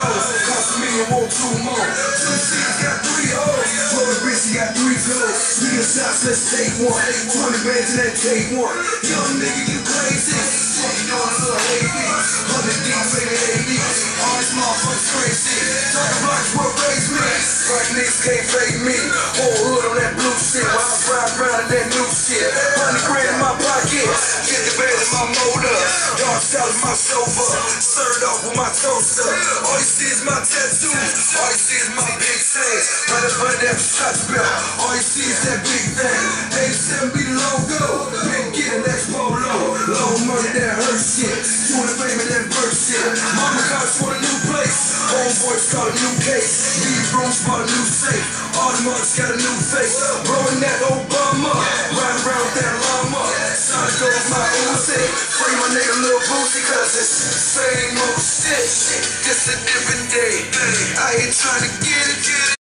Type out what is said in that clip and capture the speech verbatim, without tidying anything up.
Cost a million, want two more. Two C's got three O's. Roll the bitch, he got three clothes. Three shots, let's take one. Twenty bands and that take one. Young nigga, you crazy. You doing a little hazy. Hundred deep, baby, eighty. All these motherfuckers crazy. Talking blocks, what raised me? Right niggas can't fake me. Whole hood on that blue shit. While I'm riding around in that new shit. Hundred grand in my pocket. Get the bed in my motor. Dark side of my sofa. Stirred off with my toaster. All you see is my tattoos. All you see is my big things. Right up under that shot belt. All you see is that big thing. eighty-seven be the logo. Big get an X-Polo. Low money that hurt shit. Doing the fame of that verse shit. Mama got us for a new place. Homeboys got a new case. These rooms bought a new safe. All the mothers got a new face. Rolling that Obama. Riding around with that llama. Sonic goes my Uzi. Free my nigga Lil Boosie. Cause it's same old shit. It's a different day. I ain't trying to get